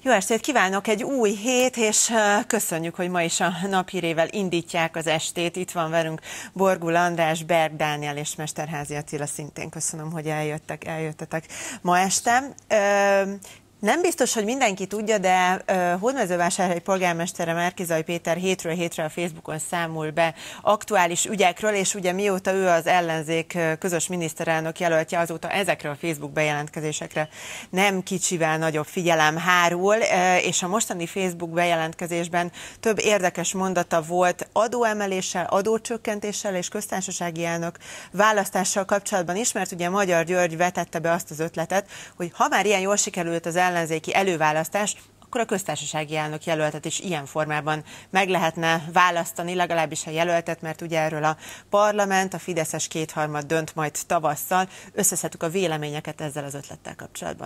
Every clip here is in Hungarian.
Jó estét kívánok, egy új hét, és köszönjük, hogy ma is a Naphírével indítják az estét. Itt van velünk Borgul András, Berg Dániel és Mesterházy Attila, szintén köszönöm, hogy eljöttetek ma este. Nem biztos, hogy mindenki tudja, de Hódmezővásárhely polgármestere Márki-Zay Péter hétről hétre a Facebookon számol be aktuális ügyekről, és ugye mióta ő az ellenzék közös miniszterelnök jelöltje, azóta ezekre a Facebook bejelentkezésekre nem kicsivel nagyobb figyelem hárul, és a mostani Facebook bejelentkezésben több érdekes mondata volt adóemeléssel, adócsökkentéssel és köztársasági elnök választással kapcsolatban is, mert ugye Magyar György vetette be azt az ötletet, hogy ha már ilyen jól sikerült az ellenzéki előválasztás, akkor a köztársasági elnök jelöltet is ilyen formában meg lehetne választani, legalábbis a jelöltet, mert ugye erről a parlament, a fideszes kétharmad dönt majd tavasszal. Összeszedtük a véleményeket ezzel az ötlettel kapcsolatban.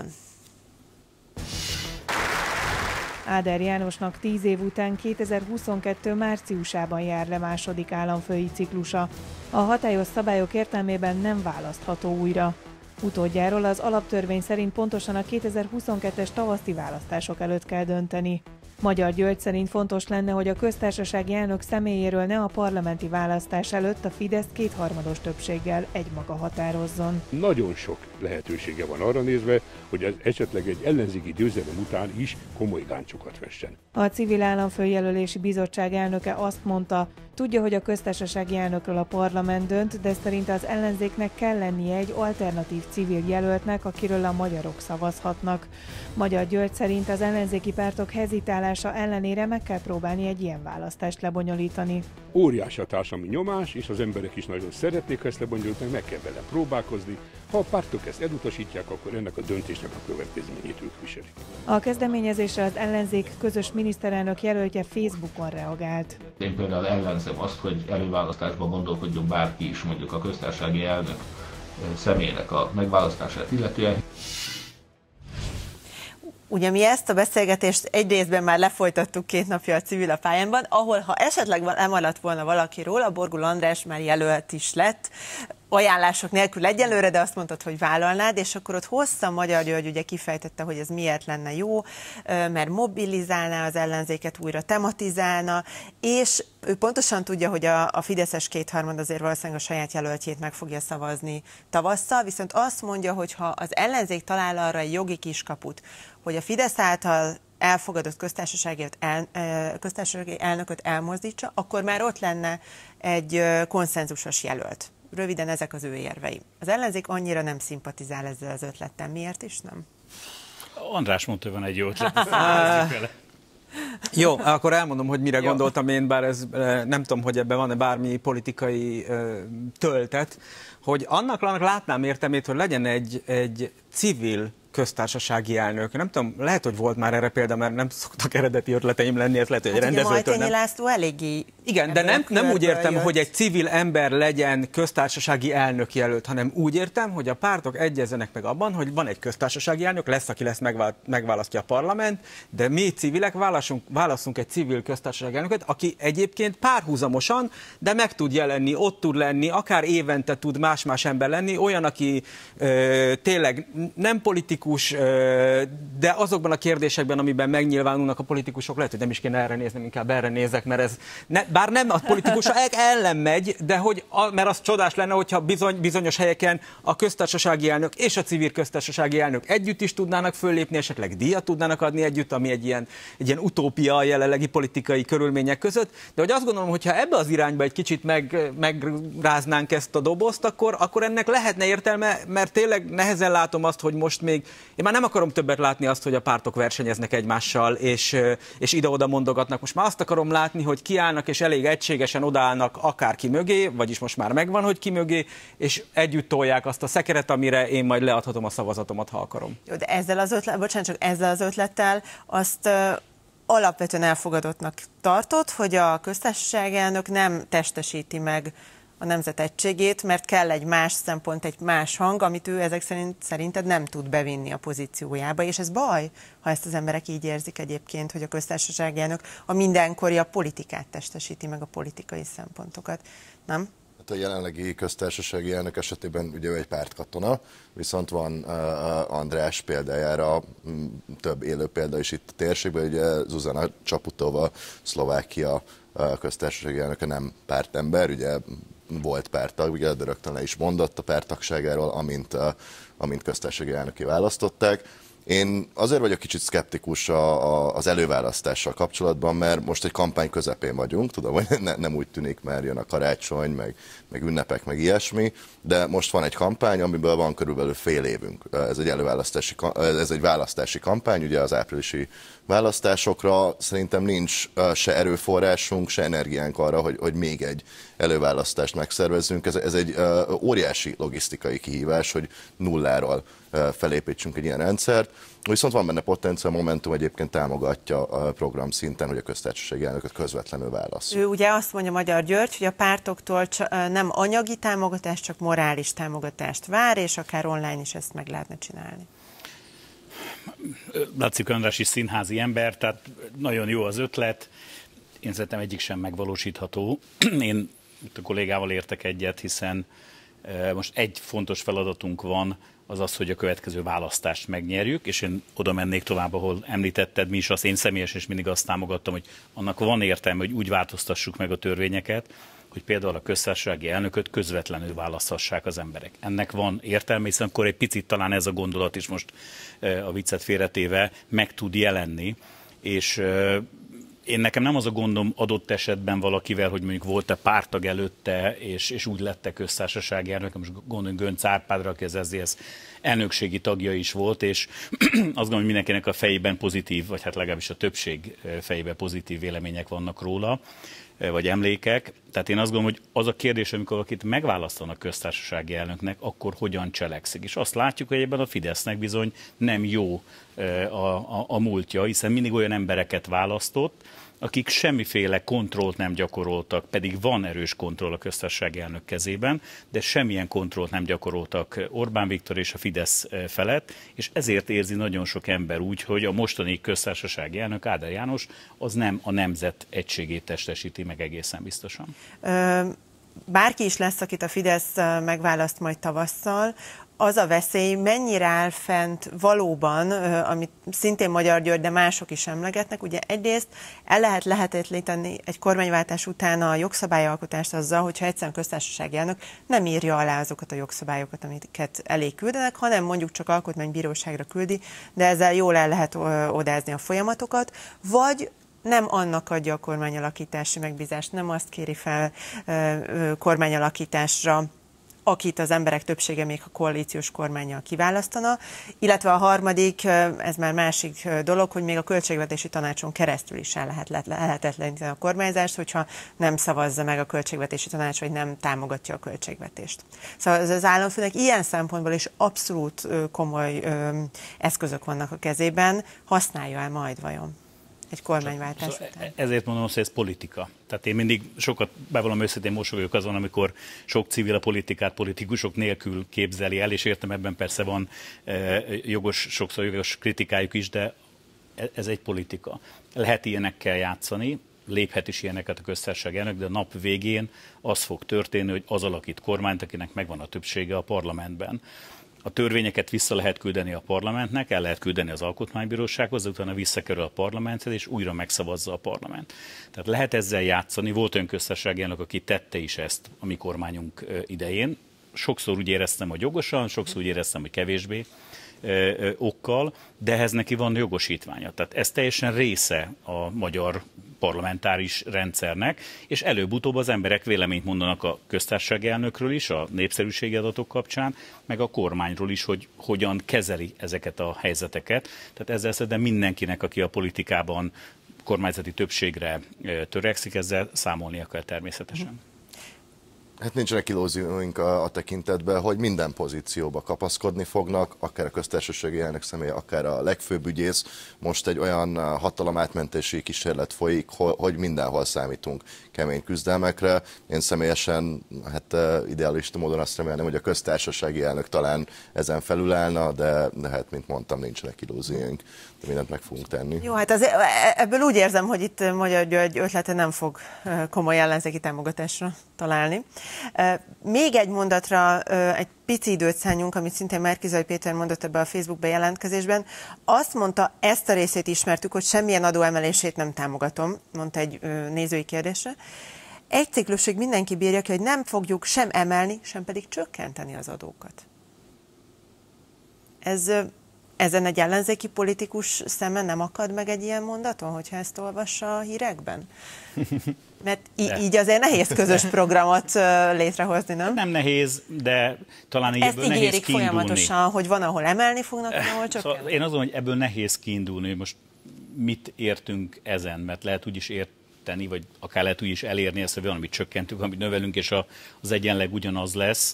Áder Jánosnak 10 év után 2022. márciusában jár le második államfői ciklusa. A hatályos szabályok értelmében nem választható újra. Utódjáról az alaptörvény szerint pontosan a 2022-es tavaszi választások előtt kell dönteni. Magyar György szerint fontos lenne, hogy a köztársasági elnök személyéről ne a parlamenti választás előtt a Fidesz kétharmados többséggel egymaga határozzon. Nagyon sok lehetősége van arra nézve, hogy ez esetleg egy ellenzéki győzelem után is komoly gáncsokat vessen. A Civil Államfőjelölési Bizottság elnöke azt mondta, tudja, hogy a köztársasági elnökről a parlament dönt, de szerint az ellenzéknek kell lennie egy alternatív civil jelöltnek, akiről a magyarok szavazhatnak. Magyar György szerint az ellenzéki pártok hezitálása ellenére meg kell próbálni egy ilyen választást lebonyolítani. Óriási a társadalmi nyomás, és az emberek is nagyon szeretnék, ha ezt lebonyolítani, meg kell vele próbálkozni. Ha a pártok ezt elutasítják, akkor ennek a döntésnek a következményét ők viselik. A kezdeményezésre az ellenzék közös miniszterelnök jelöltje Facebookon reagált. Én például ellenzem azt, hogy előválasztásban gondolkodjon bárki is, mondjuk a köztársasági elnök személynek a megválasztását illetően. Ugye mi ezt a beszélgetést egy részben már lefolytattuk 2 napja a Civil a pályánban, ahol ha esetleg lemaradt volna valakiről, a Borgul András már jelölt is lett, ajánlások nélkül egyelőre, de azt mondtad, hogy vállalnád, és akkor ott hosszan Magyar György ugye kifejtette, hogy ez miért lenne jó, mert mobilizálná az ellenzéket, újra tematizálna, és ő pontosan tudja, hogy a fideszes kétharmad azért valószínűleg a saját jelöltjét meg fogja szavazni tavasszal, viszont azt mondja, hogy ha az ellenzék talál arra egy jogi kiskaput, hogy a Fidesz által elfogadott köztársasági elnököt elmozdítsa, akkor már ott lenne egy konszenzusos jelölt. Röviden ezek az ő érvei. Az ellenzék annyira nem szimpatizál ezzel az ötlettel. Miért is nem? András mondta, hogy van egy jó ötlet. Jó, akkor elmondom, hogy mire gondoltam én, bár ez nem tudom, hogy ebben van-e bármi politikai töltet, hogy annak látnám értelmét, hogy legyen egy civil köztársasági elnök. Nem tudom, lehet, hogy volt már erre példa, mert nem szoktak eredeti ötleteim lenni, ez lehet, hogy egy rendezőtől nem. László eléggé... Igen, de nem úgy értem, hogy egy civil ember legyen köztársasági elnök jelölt, hanem úgy értem, hogy a pártok egyezzenek meg abban, hogy van egy köztársasági elnök, lesz, aki lesz megválasztja a parlament, de mi civilek válaszunk egy civil köztársasági elnököt, aki egyébként párhuzamosan, de meg tud jelenni, ott tud lenni, akár évente tud más-más ember lenni, olyan, aki tényleg nem politikus, de azokban a kérdésekben, amiben megnyilvánulnak a politikusok, lehet, hogy nem is kéne erre nézni, inkább erre nézek, mert ez bár nem a politikusok ellen megy, de mert az csodás lenne, hogyha bizonyos helyeken a köztársasági elnök és a civil köztársasági elnök együtt is tudnának föllépni, esetleg díjat tudnának adni együtt, ami egy ilyen utópia a jelenlegi politikai körülmények között, de hogy azt gondolom, hogyha ebbe az irányba egy kicsit megráznánk ezt a dobozt, akkor ennek lehetne értelme, mert tényleg nehezen látom azt, hogy most még, én már nem akarom többet látni azt, hogy a pártok versenyeznek egymással, és ide-oda mondogatnak. Most már azt akarom látni, hogy kiállnak, és elég egységesen odaállnak akárki mögé, vagyis most már megvan, hogy ki mögé, és együtt tolják azt a szekeret, amire én majd leadhatom a szavazatomat, ha akarom. Jó, de ezzel az ötlettel azt alapvetően elfogadottnak tartott, hogy a köztársasági elnök nem testesíti meg a nemzet egységét, mert kell egy más szempont, egy más hang, amit ő ezek szerinted nem tud bevinni a pozíciójába, és ez baj, ha ezt az emberek így érzik egyébként, hogy a köztársasági elnök a mindenkori a politikát testesíti meg, a politikai szempontokat, nem? Hát a jelenlegi köztársasági elnök esetében ugye ő egy pártkatona, viszont van András példájára több élő példa is itt a térségben, ugye Zuzana Čaputová, Szlovákia köztársasági elnöke nem pártember, ugye volt párttag, ugye de rögtön le is mondott a párttagságáról, amint köztársasági elnöké választották. Én azért vagyok kicsit szkeptikus az előválasztással kapcsolatban, mert most egy kampány közepén vagyunk, tudom, hogy nem úgy tűnik, mert jön a karácsony, meg ünnepek, meg ilyesmi, de most van egy kampány, amiből van körülbelül fél évünk. Ez egy választási kampány, ugye az áprilisi választásokra. Szerintem nincs se erőforrásunk, se energiánk arra, hogy még egy előválasztást megszervezzünk. Ez egy óriási logisztikai kihívás, hogy nulláról felépítsünk egy ilyen rendszert. Viszont van benne potenciál, Momentum egyébként támogatja a program szinten, hogy a köztársasági elnököt közvetlenül válasszuk. Ő ugye azt mondja Magyar György, hogy a pártoktól nem anyagi támogatást, csak morális támogatást vár, és akár online is ezt meg lehetne csinálni. Laci András is színházi ember, tehát nagyon jó az ötlet. Én szerintem egyik sem megvalósítható. Én itt a kollégával értek egyet, hiszen most egy fontos feladatunk van, az az, hogy a következő választást megnyerjük, és én oda mennék tovább, ahol említetted, mi is azt, én személyesen is mindig azt támogattam, hogy annak van értelme, hogy úgy változtassuk meg a törvényeket, hogy például a köztársasági elnököt közvetlenül választhassák az emberek. Ennek van értelme, hiszen akkor egy picit talán ez a gondolat is most a viccet félretéve meg tud jelenni, és nekem nem az a gondom adott esetben valakivel, hogy mondjuk volt-e párttag előtte, és úgy lett köztársasági elnök, most gondoljunk Göncz Árpádra, aki az SZDSZ elnökségi tagja is volt, és azt gondolom, hogy mindenkinek a fejében pozitív, vagy hát legalábbis a többség fejében pozitív vélemények vannak róla, vagy emlékek. Tehát én azt gondolom, hogy az a kérdés, amikor valakit megválasztanak köztársasági elnöknek, akkor hogyan cselekszik. És azt látjuk, hogy ebben a Fidesznek bizony nem jó a múltja, hiszen mindig olyan embereket választott, akik semmiféle kontrollt nem gyakoroltak, pedig van erős kontroll a köztársasági elnök kezében, de semmilyen kontrollt nem gyakoroltak Orbán Viktor és a Fidesz felett, és ezért érzi nagyon sok ember úgy, hogy a mostani köztársasági elnök, Áder János, az nem a nemzet egységét testesíti meg egészen biztosan. Bárki is lesz, akit a Fidesz megválaszt majd tavasszal, az a veszély mennyire áll fent valóban, amit szintén Magyar György, de mások is emlegetnek, ugye egyrészt el lehet lehetetleníteni egy kormányváltás után a jogszabályalkotást azzal, hogyha egyszerűen köztársasági elnök nem írja alá azokat a jogszabályokat, amiket elé küldenek, hanem mondjuk csak alkotmánybíróságra küldi, de ezzel jól el lehet odázni a folyamatokat, vagy nem annak adja a kormányalakítási megbízást, nem azt kéri fel kormányalakításra, akit az emberek többsége még a koalíciós kormánnyal kiválasztana, illetve a harmadik, ez már másik dolog, hogy még a költségvetési tanácson keresztül is el lehetetleníteni a kormányzást, hogyha nem szavazza meg a költségvetési tanács, vagy nem támogatja a költségvetést. Szóval az államfőnek ilyen szempontból is abszolút komoly eszközök vannak a kezében, használja-e majd vajon egy kormányváltás után? Ezért mondom, hogy ez politika. Tehát én mindig sokat, bevallom őszintén mosolyogok azon, amikor sok civil a politikát politikusok nélkül képzeli el, és értem, ebben persze van sokszor jogos kritikájuk is, de ez egy politika. Lehet ilyenekkel játszani, léphet is ilyeneket a köztársasági elnök, de a nap végén az fog történni, hogy az alakít kormányt, akinek megvan a többsége a parlamentben. A törvényeket vissza lehet küldeni a parlamentnek, el lehet küldeni az alkotmánybírósághoz, de utána visszakerül a parlamenthez, és újra megszavazza a parlament. Tehát lehet ezzel játszani. Volt olyan köztársasági elnök, aki tette is ezt a mi kormányunk idején. Sokszor úgy éreztem, hogy jogosan, sokszor úgy éreztem, hogy kevésbé okkal, de ehhez neki van jogosítványa. Tehát ez teljesen része a magyar parlamentáris rendszernek, és előbb-utóbb az emberek véleményt mondanak a köztársasági elnökről is, a népszerűségi adatok kapcsán, meg a kormányról is, hogy hogyan kezeli ezeket a helyzeteket. Tehát ezzel szerintem mindenkinek, aki a politikában kormányzati többségre törekszik, ezzel számolnia kell természetesen. Hát nincsenek illúzióink a tekintetben, hogy minden pozícióba kapaszkodni fognak, akár a köztársasági elnök személye, akár a legfőbb ügyész. Most egy olyan hatalomátmentési kísérlet folyik, hogy mindenhol számítunk kemény küzdelmekre. Én személyesen idealista módon azt remélem, hogy a köztársasági elnök talán ezen felülállna, de hát, mint mondtam, nincsenek illúzióink, de mindent meg fogunk tenni. Jó, hát ebből úgy érzem, hogy itt Magyar György ötlete nem fog komoly ellenzéki támogatásra találni. Még egy mondatra egy pici időt szálljunk, amit szintén Márki-Zay Péter mondott ebbe a Facebook bejelentkezésben. Azt mondta, ezt a részét ismertük, hogy semmilyen adóemelését nem támogatom, mondta egy nézői kérdésre. Egy ciklusig mindenki bírja ki, hogy nem fogjuk sem emelni, sem pedig csökkenteni az adókat. Ezen egy ellenzéki politikus szeme nem akad meg egy ilyen mondaton, hogyha ezt olvassa a hírekben? Mert így azért nehéz közös programot létrehozni, nem? Nem nehéz, de talán így ezt ebből nehéz kiindulni. folyamatosan, hogy van, ahol emelni fognak, van, ahol csökkenteni. Szóval én azon, hogy ebből nehéz kiindulni, hogy most mit értünk ezen, mert lehet úgy is érteni, vagy akár lehet úgy is elérni ezt, hogy valamit csökkentünk, amit növelünk, és az egyenleg ugyanaz lesz.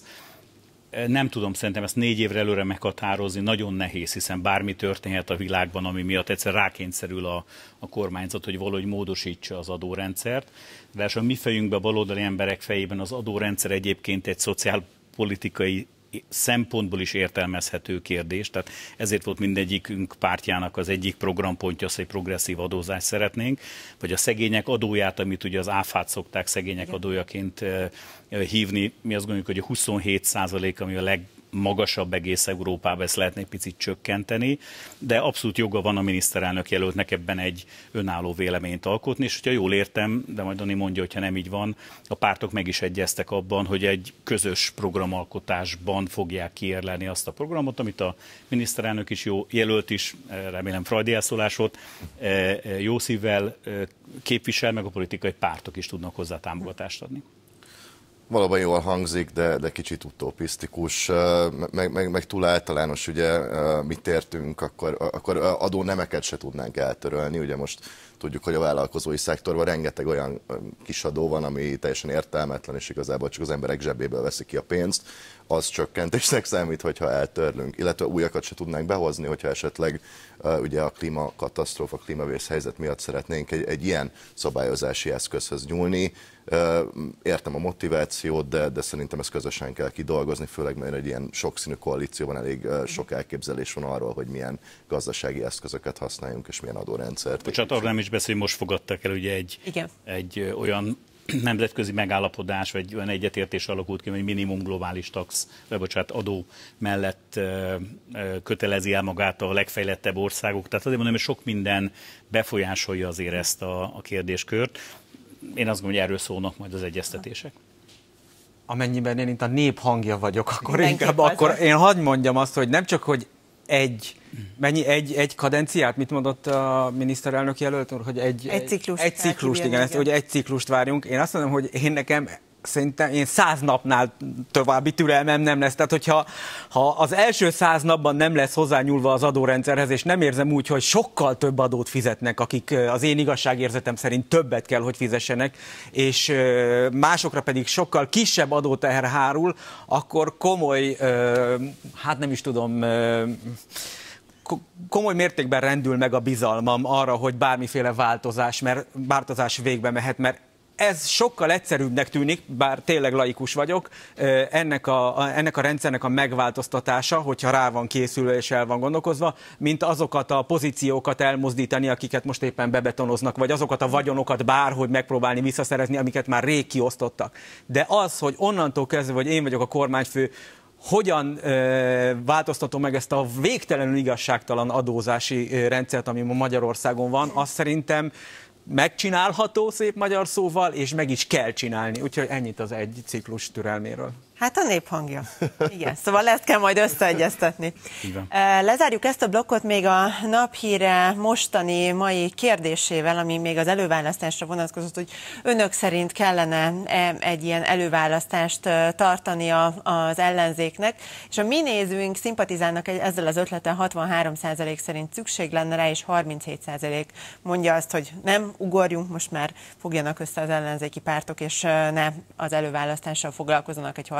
Nem tudom, szerintem ezt 4 évre előre meghatározni nagyon nehéz, hiszen bármi történhet a világban, ami miatt egyszer rákényszerül a kormányzat, hogy valahogy módosítsa az adórendszert. De a mi fejünkben, a baloldali emberek fejében az adórendszer egyébként egy szociálpolitikai szempontból is értelmezhető kérdés, tehát ezért volt mindegyikünk pártjának az egyik programpontja az, hogy progresszív adózást szeretnénk, vagy a szegények adóját, amit ugye az áfát szokták szegények adójaként hívni, mi azt gondoljuk, hogy a 27%, ami a legmagasabb egész Európában, ezt lehetne egy picit csökkenteni, de abszolút joga van a miniszterelnök jelöltnek ebben egy önálló véleményt alkotni, és hogyha jól értem, de majd Dani mondja, hogyha nem így van, a pártok meg is egyeztek abban, hogy egy közös programalkotásban fogják kiérlelni azt a programot, amit a miniszterelnök is jelölt is, remélem frajdi elszólás volt, jó szívvel képvisel, meg a politikai pártok is tudnak hozzá támogatást adni. Valóban jól hangzik, de kicsit utopisztikus, meg túl általános, ugye mit értünk, akkor adónemeket se tudnánk eltörölni. Ugye most tudjuk, hogy a vállalkozói szektorban rengeteg olyan kis adó van, ami teljesen értelmetlen, és igazából csak az emberek zsebéből veszik ki a pénzt. Az csökkentésnek számít, hogyha eltörlünk, illetve újakat se tudnánk behozni, hogyha esetleg ugye a klímakatasztrófa, klímavészhelyzet miatt szeretnénk egy ilyen szabályozási eszközhöz nyúlni. Értem a motivációt, de szerintem ezt közösen kell kidolgozni, főleg mert egy ilyen sokszínű koalícióban elég sok elképzelés van arról, hogy milyen gazdasági eszközöket használjunk, és milyen adórendszert. Bocsánat, arra nem is beszél, hogy most fogadtak el ugye egy olyan nemzetközi megállapodás, vagy olyan egyetértés alakult ki, hogy minimum globális tax, vagy bocsánat, adó mellett kötelezi el magát a legfejlettebb országok. Tehát azért mondom, hogy sok minden befolyásolja azért ezt a kérdéskört. Én azt gondolom, hogy erről szólnak majd az egyeztetések. Amennyiben én itt a nép hangja vagyok, akkor én hadd mondjam azt, hogy nem csak, hogy egy kadenciát, mit mondott a miniszterelnök jelölt úr, hogy egy ciklust, igen, hogy egy ciklust várjunk. Én azt mondom, hogy én nekem szerintem 100 napnál további türelmem nem lesz. Tehát, hogyha az első 100 napban nem lesz hozzányúlva az adórendszerhez, és nem érzem úgy, hogy sokkal több adót fizetnek, akik az én igazságérzetem szerint többet kell, hogy fizessenek, és másokra pedig sokkal kisebb adóteher hárul, akkor komoly, hát nem is tudom, komoly mértékben rendül meg a bizalmam arra, hogy bármiféle változás végbe mehet, mert ez sokkal egyszerűbbnek tűnik, bár tényleg laikus vagyok, ennek a rendszernek a megváltoztatása, hogyha rá van készülve és el van gondolkozva, mint azokat a pozíciókat elmozdítani, akiket most éppen bebetonoznak, vagy azokat a vagyonokat bárhogy megpróbálni visszaszerezni, amiket már rég kiosztottak. De az, hogy onnantól kezdve, hogy én vagyok a kormányfő, hogyan változtatom meg ezt a végtelenül igazságtalan adózási rendszert, ami ma Magyarországon van, azt szerintem megcsinálható, szép magyar szóval, és meg is kell csinálni. Úgyhogy ennyit az egy ciklus türelméről. Hát a nép hangja. Igen, szóval ezt kell majd összeegyeztetni. Lezárjuk ezt a blokkot még a naphíre mostani mai kérdésével, ami még az előválasztásra vonatkozott, hogy önök szerint kellene egy ilyen előválasztást tartani az ellenzéknek, és a mi nézőink szimpatizálnak ezzel az ötlettel, 63% szerint szükség lenne rá, és 37% mondja azt, hogy nem, ugorjunk, most már fogjanak össze az ellenzéki pártok, és ne az előválasztással foglalkozzanak egy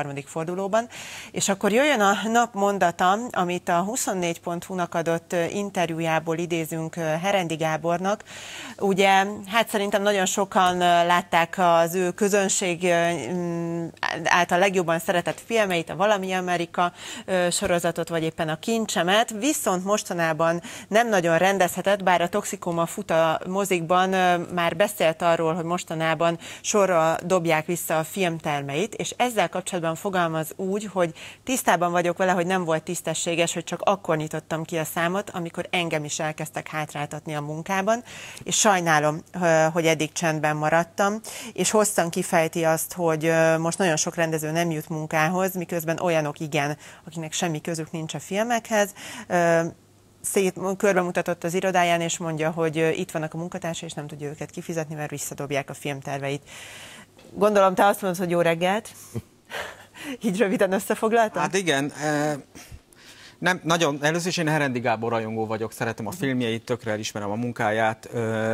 harmadik fordulóban. És akkor jöjjön a napmondata, amit a 24.hu-nak adott interjújából idézünk Herendi Gábornak. Ugye, hát szerintem nagyon sokan látták az ő közönség által legjobban szeretett filmeit, a Valami Amerika sorozatot, vagy éppen a Kincsemet, viszont mostanában nem nagyon rendezhetett, bár a Toxikoma fut a mozikban, már beszélt arról, hogy mostanában sorra dobják vissza a filmtermeit, és ezzel kapcsolatban fogalmaz úgy, hogy tisztában vagyok vele, hogy nem volt tisztességes, hogy csak akkor nyitottam ki a számot, amikor engem is elkezdtek hátráltatni a munkában, és sajnálom, hogy eddig csendben maradtam, és hosszan kifejti azt, hogy most nagyon sok rendező nem jut munkához, miközben olyanok igen, akinek semmi közük nincs a filmekhez. Körbemutatott az irodáján, és mondja, hogy itt vannak a munkatársai, és nem tudja őket kifizetni, mert visszadobják a filmterveit. Gondolom, te azt mondod, hogy jó reggelt. Így röviden összefoglaltam? Hát igen. Nem, nagyon, először is én Herendi Gábor rajongó vagyok, szeretem a filmjeit, tökre elismerem a munkáját,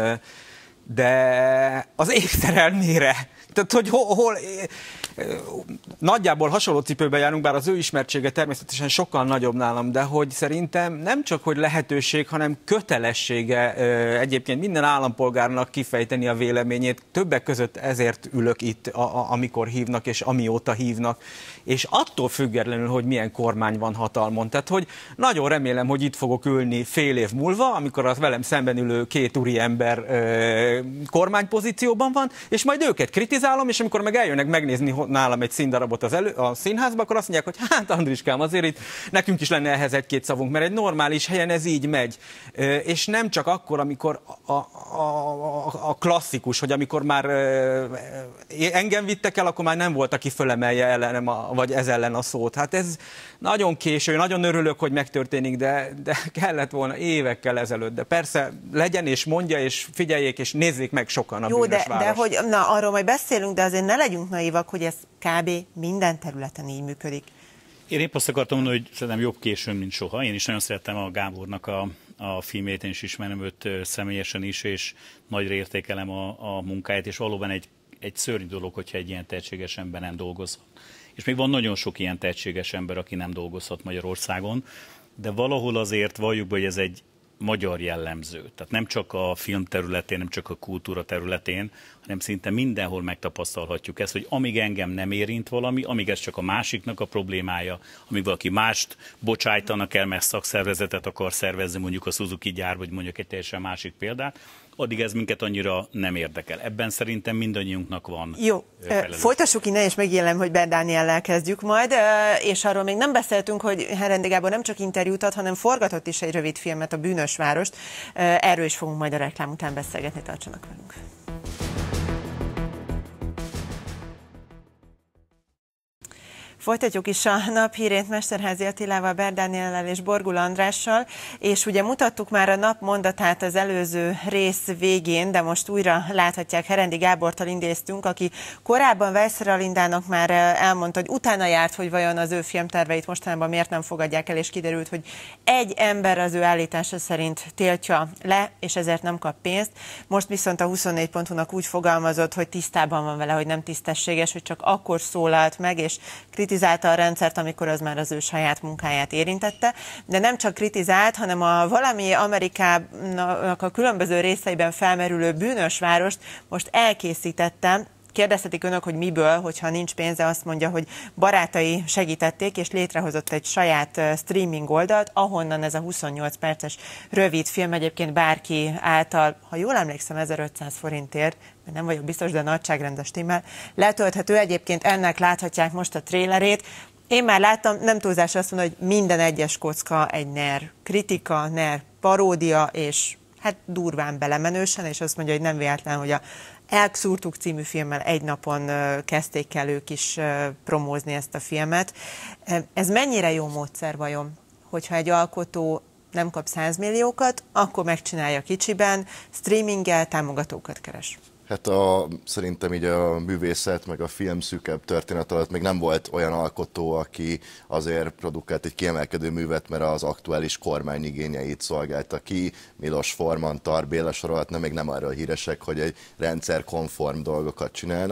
de az ékszerelmére, tehát hogy hol nagyjából hasonló cipőben járunk, bár az ő ismertsége természetesen sokkal nagyobb nálam, de hogy szerintem nem csak hogy lehetőség, hanem kötelessége egyébként minden állampolgárnak kifejteni a véleményét. Többek között ezért ülök itt, amikor hívnak és amióta hívnak, és attól függetlenül, hogy milyen kormány van hatalmon. Tehát, hogy nagyon remélem, hogy itt fogok ülni fél év múlva, amikor az velem szemben ülő két úriember kormánypozícióban van, és majd őket kritizálom, és amikor meg eljönnek megnézni nálam egy színdarabot a színházba, akkor azt mondják, hogy hát Andriskám, azért itt nekünk is lenne ehhez egy-két szavunk, mert egy normális helyen ez így megy. És nem csak akkor, amikor a klasszikus, hogy amikor már engem vittek el, akkor már nem volt, aki fölemelje ellenem vagy ez ellen a szót. Hát ez nagyon késő, nagyon örülök, hogy megtörténik, de kellett volna évekkel ezelőtt. De persze legyen és mondja, és figyeljék, és nézzék meg sokan a bűnös város. De hogy, na, arról majd beszélünk, de azért ne legyünk naivak, hogy ez kb. Minden területen így működik. Én épp azt akartam mondani, hogy szerintem jobb későn, mint soha. Én is nagyon szerettem a Gábornak a filmét, én is ismerem őt személyesen is, és nagyra értékelem a munkáját, és valóban egy szörnyű dolog, hogyha egy ilyen tehetséges ember nem dolgozhat. És még van nagyon sok ilyen tehetséges ember, aki nem dolgozhat Magyarországon, de valahol azért valljuk be, hogy ez egy magyar jellemző. Tehát nem csak a film területén, nem csak a kultúra területén, hanem szinte mindenhol megtapasztalhatjuk ezt, hogy amíg engem nem érint valami, amíg ez csak a másiknak a problémája, amíg valaki mást bocsájtanak el, mert szakszervezetet akar szervezni, mondjuk a Suzuki gyár, vagy mondjuk egy teljesen másik példát, addig ez minket annyira nem érdekel. Ebben szerintem mindannyiunknak van. Jó, folytassuk innen, és megélem, hogy Berg Dániellel kezdjük majd, és arról még nem beszéltünk, hogy Herendi Gábor nem csak interjút ad, hanem forgatott is egy rövid filmet, a Bűnös várost. Erről is fogunk majd a reklám után beszélgetni, tartsanak velünk. Folytatjuk is a nap hírét Mesterházy Attilával, Berg Dániellel és Borgula Andrással, és ugye mutattuk már a nap mondatát az előző rész végén, de most újra láthatják, Herendi Gábortól idéztünk, aki korábban Weissser Alindának már elmondta, hogy utána járt, hogy vajon az ő filmterveit mostanában miért nem fogadják el, és kiderült, hogy egy ember az ő állítása szerint tiltja le, és ezért nem kap pénzt. Most viszont a 24.hu-nak úgy fogalmazott, hogy tisztában van vele, hogy nem tisztességes, hogy csak akkor szólalt meg, és kritizálta a rendszert, amikor az már az ő saját munkáját érintette, de nem csak kritizált, hanem a Valami Amerikának a különböző részeiben felmerülő Bűnös várost most elkészítette. Kérdezhetik önök, hogy miből, hogyha nincs pénze, azt mondja, hogy barátai segítették, és létrehozott egy saját streaming oldalt, ahonnan ez a 28 perces rövid film egyébként bárki által, ha jól emlékszem, 1500 forintért, mert nem vagyok biztos, de nagyságrendes timmel, letölthető. Egyébként ennek láthatják most a trélerét. Én már láttam, nem túlzás azt mondani, hogy minden egyes kocka egy NER kritika, NER paródia, és hát durván belemenősen, és azt mondja, hogy nem véletlen, hogy a Elkszúrtuk című filmmel egy napon kezdték el ők is promózni ezt a filmet. Ez mennyire jó módszer vajon, hogyha egy alkotó nem kap 100 milliókat, akkor megcsinálja kicsiben, streaminggel támogatókat keres? Hát szerintem így a művészet, meg a film szűkebb történet alatt még nem volt olyan alkotó, aki azért produkált egy kiemelkedő művet, mert az aktuális kormány igényeit szolgálta ki. Milos Forman, Tar Béla sorolhatna, még nem arról híresek, hogy egy rendszerkonform dolgokat csinálnak.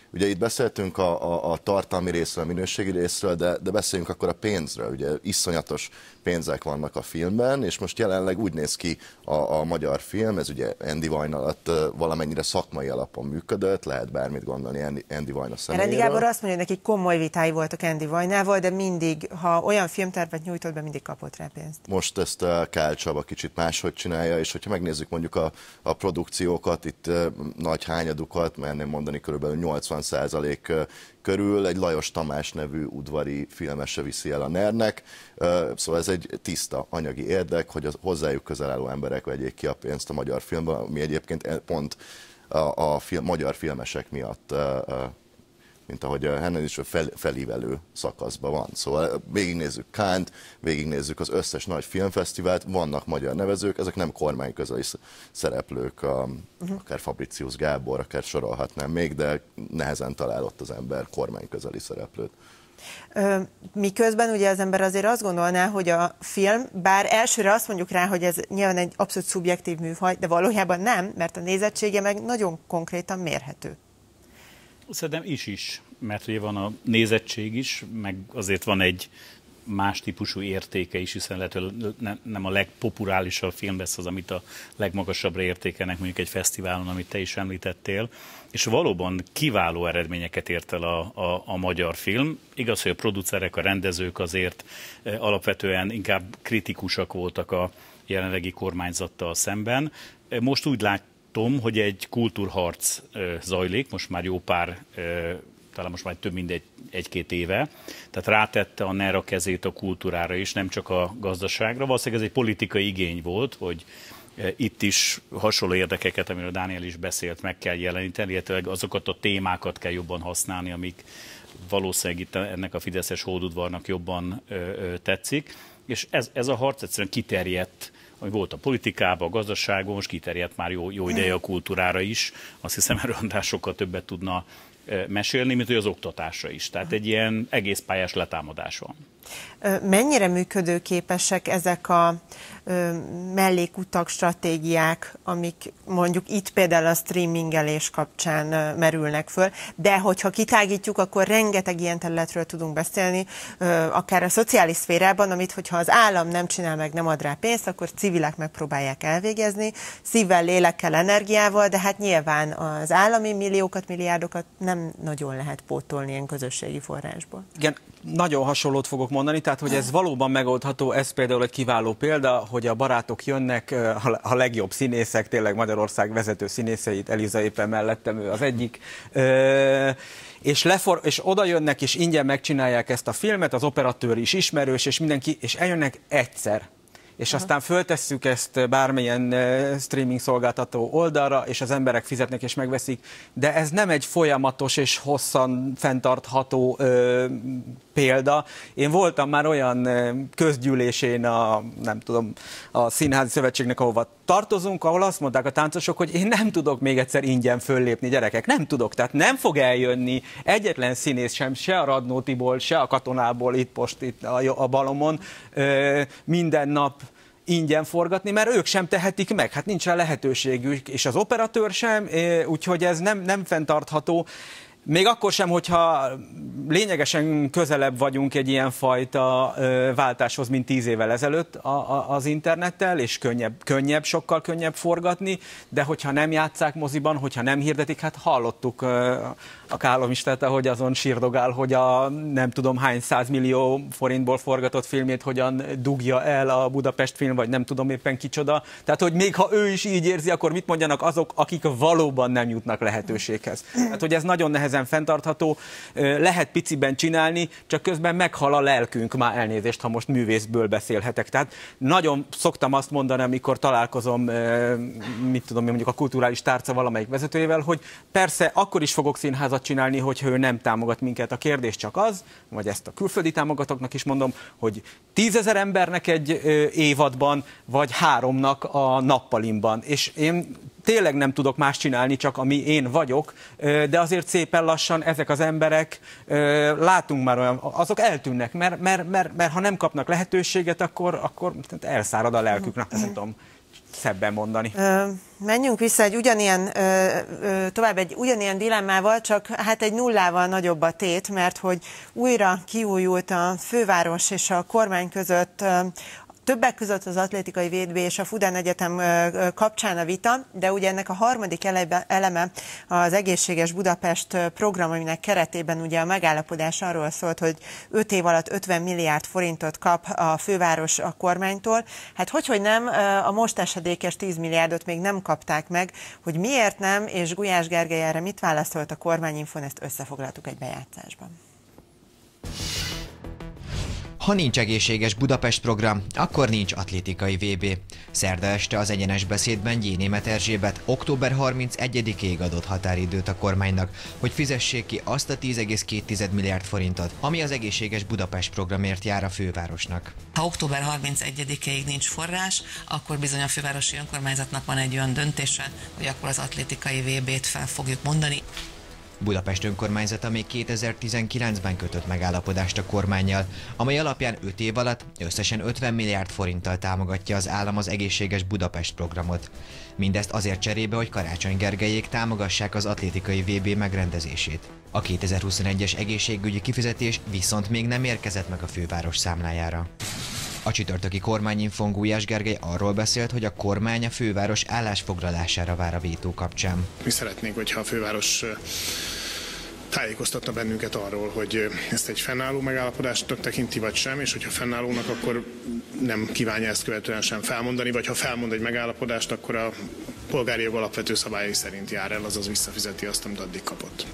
ugye itt beszéltünk a tartalmi részről, a minőségi részről, de beszéljünk akkor a pénzről. Ugye iszonyatos pénzek vannak a filmben, és most jelenleg úgy néz ki a magyar film, ez ugye Andy Vajna alatt valamennyire szakmai alapon működött, lehet bármit gondolni Andy Vajna személyéről. Erendi Gábor azt mondja, hogy neki komoly vitái voltak Andy Vajnával, de mindig, ha olyan filmtervet nyújtott be, mindig kapott rá pénzt. Most ezt Kál Csaba kicsit máshogy csinálja, és hogyha megnézzük mondjuk a produkciókat, itt nagy hányadukat, merném mondani körülbelül 80% körül egy Lajos Tamás nevű udvari filmese viszi el a NER-nek, szóval ez egy tiszta anyagi érdek, hogy a hozzájuk közel álló emberek vegyék ki a pénzt a magyar filmben, ami egyébként pont a magyar filmesek miatt, mint ahogy Hennen is felívelő szakaszban van. Szóval végignézzük Cannes-t, végignézzük az összes nagy filmfesztivált, vannak magyar nevezők, ezek nem kormányközeli szereplők, akár Fabricius Gábor, akár sorolhatnám még, de nehezen találott az ember kormányközeli szereplőt. Miközben ugye az ember azért azt gondolná, hogy a film, bár elsőre azt mondjuk rá, hogy ez nyilván egy abszolút szubjektív műfaj, de valójában nem, mert a nézettsége meg nagyon konkrétan mérhető. Szerintem is, mert ugye van a nézettség is, meg azért van egy más típusú értéke is, hiszen lehet, hogy nem a legpopulárisabb film lesz az, amit a legmagasabbra értékelnek mondjuk egy fesztiválon, amit te is említettél, és valóban kiváló eredményeket ért el a magyar film. Igaz, hogy a producerek, a rendezők azért alapvetően inkább kritikusak voltak a jelenlegi kormányzattal szemben. Most úgy látom, hogy egy kultúrharc zajlik, most már jó pár, talán most már több mint egy-két éve, tehát rátette a NER a kezét a kultúrára is, nem csak a gazdaságra. Valószínűleg ez egy politikai igény volt, hogy itt is hasonló érdekeket, amiről Dániel is beszélt, meg kell jeleníteni, illetve azokat a témákat kell jobban használni, amik valószínűleg itt ennek a fideszes hódudvarnak jobban tetszik. És ez a harc egyszerűen kiterjedt, ami volt a politikában, a gazdaságban, most kiterjedt már jó ideje a kultúrára is. Azt hiszem, erről András sokkal többet tudna mesélni, mint hogy az oktatásra is. Tehát egy ilyen egész pályás letámadás van. Mennyire működőképesek ezek a mellékutak, stratégiák, amik mondjuk itt például a streamingelés kapcsán merülnek föl, de hogyha kitágítjuk, akkor rengeteg ilyen területről tudunk beszélni, akár a szociális szférában, amit hogyha az állam nem csinál meg, nem ad rá pénzt, akkor civilek megpróbálják elvégezni, szívvel, lélekkel, energiával, de hát nyilván az állami milliókat, milliárdokat nem nagyon lehet pótolni ilyen közösségi forrásból. Igen, nagyon hasonlót fogok mondani, tehát hogy ez valóban megoldható, ez például egy kiváló példa, hogy a barátok jönnek, a legjobb színészek, tényleg Magyarország vezető színészeit, Eliza éppen mellettem, ő az egyik, és oda jönnek, és ingyen megcsinálják ezt a filmet, az operatőr is ismerős, és mindenki, és eljönnek egyszer. És aztán föltesszük ezt bármilyen streaming szolgáltató oldalra, és az emberek fizetnek és megveszik, de ez nem egy folyamatos és hosszan fenntartható példa. Én voltam már olyan közgyűlésén a Színházi Szövetségnek, ahova tartozunk, ahol azt mondták a táncosok, hogy én nem tudok még egyszer ingyen föllépni, gyerekek, nem tudok, tehát nem fog eljönni egyetlen színész sem, se a Radnótiból, se a Katonából, itt most itt a Balomon minden nap ingyen forgatni, mert ők sem tehetik meg, hát nincs rá lehetőségük, és az operatőr sem, úgyhogy ez nem fenntartható. Még akkor sem, hogyha lényegesen közelebb vagyunk egy ilyen fajta váltáshoz, mint 10 évvel ezelőtt az internettel, és sokkal könnyebb forgatni, de hogyha nem játsszák moziban, hogyha nem hirdetik, hát hallottuk a Kálomistát, ahogy azon sírdogál, hogy a nem tudom hány 100 millió forintból forgatott filmét hogyan dugja el a Budapest Film, vagy nem tudom éppen kicsoda. Tehát, hogy még ha ő is így érzi, akkor mit mondjanak azok, akik valóban nem jutnak lehetőséghez. Tehát, hogy ez nagyon nehezen fenntartható, lehet piciben csinálni, csak közben meghal a lelkünk, már elnézést, ha most művészből beszélhetek. Tehát nagyon szoktam azt mondani, amikor találkozom, mondjuk a kulturális tárca valamelyik vezetőjével, hogy persze akkor is fogok színházat csinálni, hogyha ő nem támogat minket. A kérdés csak az, vagy ezt a külföldi támogatóknak is mondom, hogy 10 000 embernek egy évadban, vagy 3-nak a Nappalimban. És én tényleg nem tudok más csinálni, csak ami én vagyok, de azért szépen lassan ezek az emberek, látunk már olyan, azok eltűnnek, mert ha nem kapnak lehetőséget, akkor elszárad a lelkük, nem tudom, szebben mondani. Menjünk vissza egy ugyanilyen dilemmával, csak hát egy nullával nagyobb a tét, mert hogy újra kiújult a főváros és a kormány között, többek között az Atlétikai VB és a Fudán Egyetem kapcsán a vita, de ugye ennek a harmadik eleme az Egészséges Budapest program, aminek keretében ugye a megállapodás arról szólt, hogy 5 év alatt 50 milliárd forintot kap a főváros a kormánytól. Hát hogy nem, a most esedékes 10 milliárdot még nem kapták meg, hogy miért nem, és Gulyás Gergely erre mit válaszolt a Kormányinfón, ezt összefoglaltuk egy bejátszásban. Ha nincs egészséges Budapest program, akkor nincs atlétikai VB. Szerda este az Egyenes Beszédben G. Németh Erzsébet október 31-ig adott határidőt a kormánynak, hogy fizessék ki azt a 10,2 milliárd forintot, ami az egészséges Budapest programért jár a fővárosnak. Ha október 31-ig nincs forrás, akkor bizony a fővárosi önkormányzatnak van egy olyan döntése, hogy akkor az atlétikai VB-t fel fogjuk mondani. Budapest önkormányzata még 2019-ben kötött megállapodást a kormánnyal, amely alapján 5 év alatt összesen 50 milliárd forinttal támogatja az állam az egészséges Budapest programot. Mindezt azért cserébe, hogy Karácsony Gergelyék támogassák az atlétikai VB megrendezését. A 2021-es egészségügyi kifizetés viszont még nem érkezett meg a főváros számlájára. A csütörtöki Kormányinfón Gulyás Gergely arról beszélt, hogy a kormány a főváros állásfoglalására vár a vétó kapcsán. Mi szeretnénk, hogyha a főváros tájékoztatna bennünket arról, hogy ezt egy fennálló megállapodásnak tekinti, vagy sem, és hogyha fennállónak, akkor nem kívánja ezt követően sem felmondani, vagy ha felmond egy megállapodást, akkor a polgári jog alapvető szabályai szerint jár el, azaz visszafizeti azt, amit addig kapott.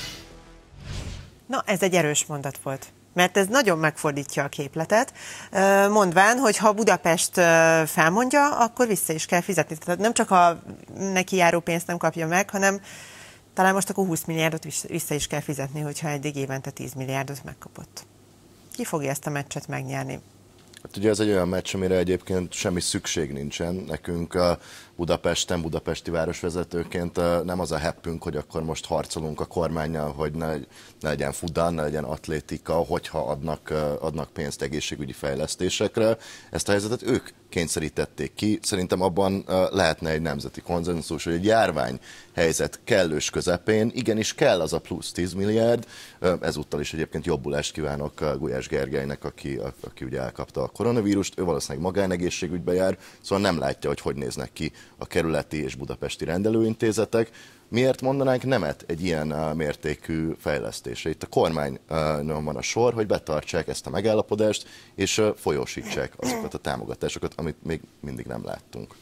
Na, ez egy erős mondat volt. Mert ez nagyon megfordítja a képletet, mondván, hogy ha Budapest felmondja, akkor vissza is kell fizetni. Tehát nem csak a neki járó pénzt nem kapja meg, hanem talán most akkor 20 milliárdot vissza is kell fizetni, hogyha eddig évente 10 milliárdot megkapott. Ki fogja ezt a meccset megnyerni? Hát ugye ez egy olyan meccs, amire egyébként semmi szükség nincsen. Nekünk Budapesten, budapesti városvezetőként nem az a heppünk, hogy akkor most harcolunk a kormánnyal, hogy ne legyen futball, ne legyen atlétika, hogyha adnak pénzt egészségügyi fejlesztésekre. Ezt a helyzetet ők kényszerítették ki. Szerintem abban lehetne egy nemzeti konszenzus, hogy egy járványhelyzet kellős közepén igenis kell az a plusz 10 milliárd. Ezúttal is egyébként jobbulást kívánok Gulyás Gergelynek, aki ugye elkapta a koronavírust. Ő valószínűleg magánegészségügybe jár, szóval nem látja, hogy néznek ki a kerületi és budapesti rendelőintézetek. Miért mondanánk nemet egy ilyen mértékű fejlesztésre? Itt a kormányon van a sor, hogy betartsák ezt a megállapodást, és folyósítsák azokat a támogatásokat, amit még mindig nem láttunk.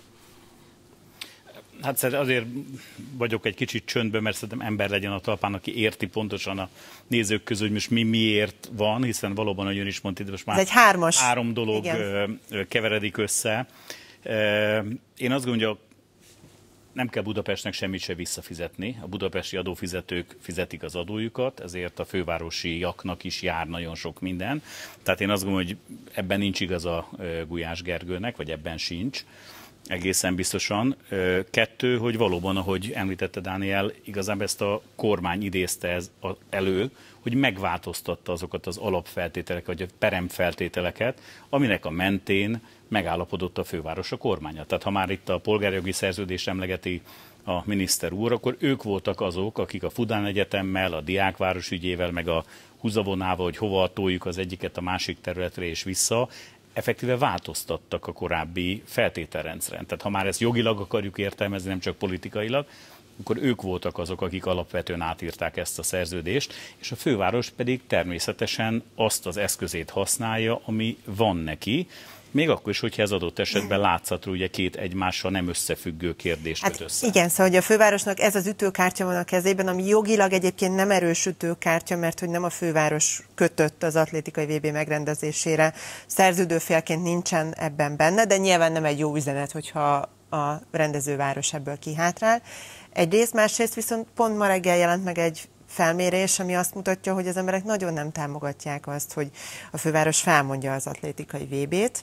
Hát azért vagyok egy kicsit csöndben, mert szerintem ember legyen a talpán, aki érti pontosan a nézők közül, hogy most miért van, hiszen valóban, ahogy ön is mondta, most már három dolog keveredik össze. Én azt gondolom, hogy nem kell Budapestnek semmit se visszafizetni. A budapesti adófizetők fizetik az adójukat, ezért a fővárosiaknak is jár nagyon sok minden. Tehát én azt gondolom, hogy ebben nincs igaza Gulyás Gergőnek, vagy ebben sincs. Egészen biztosan. 2, hogy valóban, ahogy említette Dániel, igazából ezt a kormány idézte elő, hogy megváltoztatta azokat az alapfeltételeket, vagy a peremfeltételeket, aminek a mentén megállapodott a főváros a kormánya. Tehát ha már itt a polgárjogi szerződést emlegeti a miniszter úr, akkor ők voltak azok, akik a Fudán Egyetemmel, a Diákváros ügyével, meg a húzavonával, hogy hova toljuk az egyiket a másik területre és vissza, effektíve változtattak a korábbi feltételrendszeren. Tehát ha már ezt jogilag akarjuk értelmezni, nem csak politikailag, akkor ők voltak azok, akik alapvetően átírták ezt a szerződést, és a főváros pedig természetesen azt az eszközét használja, ami van neki, még akkor is, hogyha ez adott esetben látszatra ugye két egymással nem összefüggő kérdést köt össze. Igen, szóval hogy a fővárosnak ez az ütőkártya van a kezében, ami jogilag egyébként nem erős ütőkártya, mert hogy nem a főváros kötött az atlétikai VB megrendezésére. Szerződőfélként nincsen ebben benne, de nyilván nem egy jó üzenet, hogyha a rendezőváros ebből kihátrál. Egyrészt, másrészt viszont pont ma reggel jelent meg egy felmérés, ami azt mutatja, hogy az emberek nagyon nem támogatják azt, hogy a főváros felmondja az atlétikai VB-t,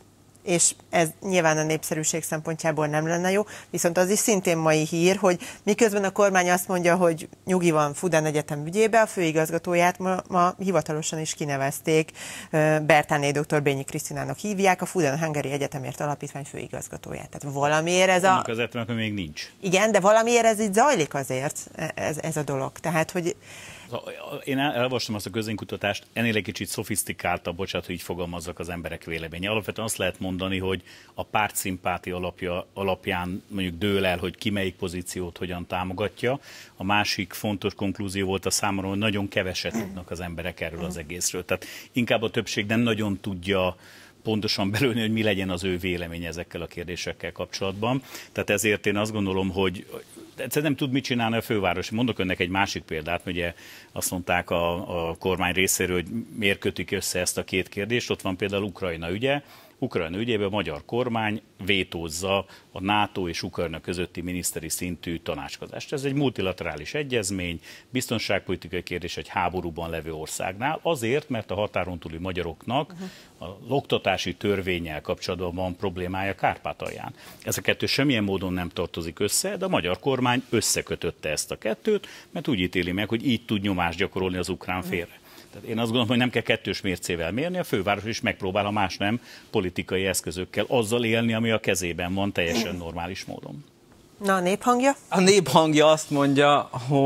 és ez nyilván a népszerűség szempontjából nem lenne jó, viszont az is szintén mai hír, hogy miközben a kormány azt mondja, hogy nyugi van Fudan Egyetem ügyébe, a főigazgatóját ma hivatalosan is kinevezték, Bertané dr. Bényi Krisztinának hívják, a Fudan Hungary Egyetemért Alapítvány főigazgatóját. Tehát valamiért ez a... Az egyetemnek még nincs. Igen, de valamiért ez így zajlik azért, ez a dolog. Tehát, hogy... Én elolvastam azt a közvéleménykutatást, ennél egy kicsit szofisztikáltabb, bocsánat, hogy így fogalmazzak az emberek véleménye. Alapvetően azt lehet mondani, hogy a pártszimpátia alapján mondjuk dől el, hogy ki melyik pozíciót hogyan támogatja. A másik fontos konklúzió volt a számomra, hogy nagyon keveset tudnak az emberek erről az egészről. Tehát inkább a többség nem nagyon tudja pontosan belőni, hogy mi legyen az ő vélemény ezekkel a kérdésekkel kapcsolatban. Tehát ezért én azt gondolom, hogy egyszerűen nem tud mit csinálni a főváros. Mondok önnek egy másik példát, ugye azt mondták a kormány részéről, hogy miért kötik össze ezt a két kérdést. Ott van például Ukrajna ügye. Ukrajna ügyében a magyar kormány vétózza a NATO és Ukrajna közötti miniszteri szintű tanácskozást. Ez egy multilaterális egyezmény, biztonságpolitikai kérdés egy háborúban levő országnál, azért, mert a határon túli magyaroknak az oktatási törvénnyel kapcsolatban van problémája Kárpátalján. Ez a kettő semmilyen módon nem tartozik össze, de a magyar kormány összekötötte ezt a kettőt, mert úgy ítéli meg, hogy így tud nyomást gyakorolni az ukrán félre. Tehát én azt gondolom, hogy nem kell kettős mércével mérni, a főváros is megpróbál, ha más nem, politikai eszközökkel azzal élni, ami a kezében van, teljesen normális módon. Na, a Néphangja? A Néphangja azt mondja,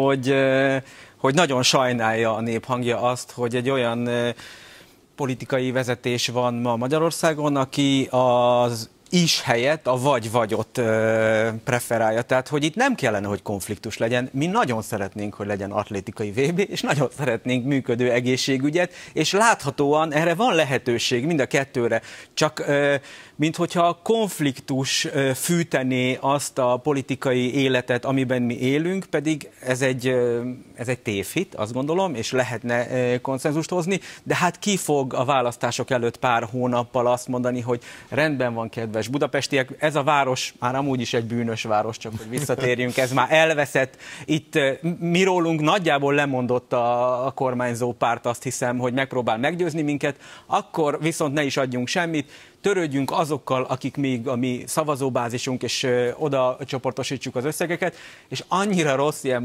hogy nagyon sajnálja a Néphangja azt, hogy egy olyan politikai vezetés van ma Magyarországon, aki az is helyett a vagy-vagyot preferálja. Tehát, hogy itt nem kellene, hogy konfliktus legyen. Mi nagyon szeretnénk, hogy legyen atlétikai VB, és nagyon szeretnénk működő egészségügyet, és láthatóan erre van lehetőség mind a kettőre. Csak minthogyha a konfliktus fűtené azt a politikai életet, amiben mi élünk, pedig ez egy tévhit, azt gondolom, és lehetne konszenzust hozni, de hát ki fog a választások előtt pár hónappal azt mondani, hogy rendben van, kedves budapestiek, ez a város már amúgy is egy bűnös város, csak hogy visszatérjünk, ez már elveszett. Itt mi rólunk nagyjából lemondott a kormányzó párt, azt hiszem, hogy megpróbál meggyőzni minket, akkor viszont ne is adjunk semmit, törődjünk azokkal, akik még a mi szavazóbázisunk, és oda csoportosítsuk az összegeket, és annyira rossz ilyen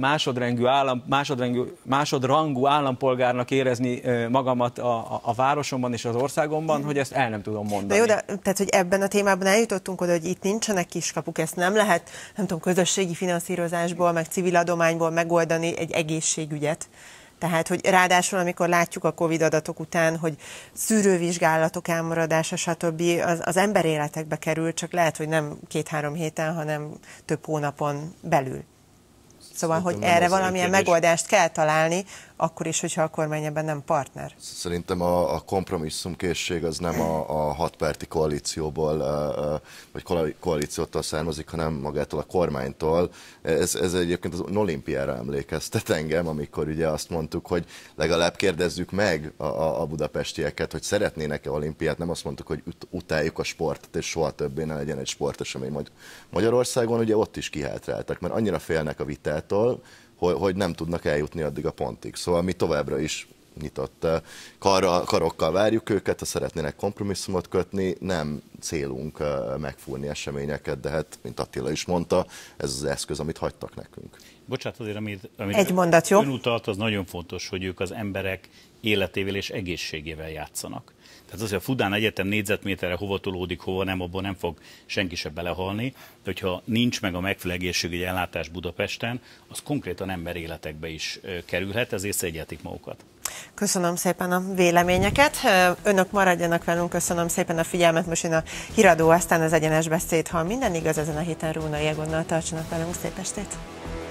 másodrangú állampolgárnak érezni magamat a városomban és az országomban, hogy ezt el nem tudom mondani. De jó, tehát, hogy ebben a témában eljutottunk oda, hogy itt nincsenek kiskapuk, ezt nem lehet, nem tudom, közösségi finanszírozásból, meg civil adományból megoldani egy egészségügyet. Tehát, hogy ráadásul, amikor látjuk a Covid adatok után, hogy szűrővizsgálatok elmaradása, stb. Az emberéletekbe kerül, csak lehet, hogy nem 2-3 héten, hanem több hónapon belül. Szóval, hogy erre valamilyen megoldást kell találni, akkor is, hogyha a kormány ebben nem partner. Szerintem a kompromisszumkészség az nem a hatpárti koalícióból, vagy koalíciótól származik, hanem magától a kormánytól. Ez egyébként az olimpiára emlékeztet engem, amikor ugye azt mondtuk, hogy legalább kérdezzük meg a budapestieket, hogy szeretnének-e olimpiát, nem azt mondtuk, hogy utáljuk a sportot, és soha többé ne legyen egy sportesemény Magyarországon, ugye ott is kihátráltak, mert annyira félnek a vitától, hogy nem tudnak eljutni addig a pontig. Szóval mi továbbra is nyitott karokkal várjuk őket, ha szeretnének kompromisszumot kötni, nem célunk megfúrni eseményeket, de hát, mint Attila is mondta, ez az eszköz, amit hagytak nekünk. Bocsánat, azért, amit egy mondat, jó? Ön utalt, az nagyon fontos, hogy ők az emberek életével és egészségével játszanak. Tehát az, hogy a Fudan Egyetem négyzetméterre hova tolódik, hova nem, abban nem fog senki se belehalni, de hogyha nincs meg a megfelelő egészségügyi ellátás Budapesten, az konkrétan emberéletekbe is kerülhet, ezért szedjetik magukat. Köszönöm szépen a véleményeket. Önök maradjanak velünk, köszönöm szépen a figyelmet. Most jön a híradó, aztán az Egyenes Beszéd. Ha minden igaz, ezen a héten Rónai Egonnal tartsanak velünk. Szép estét!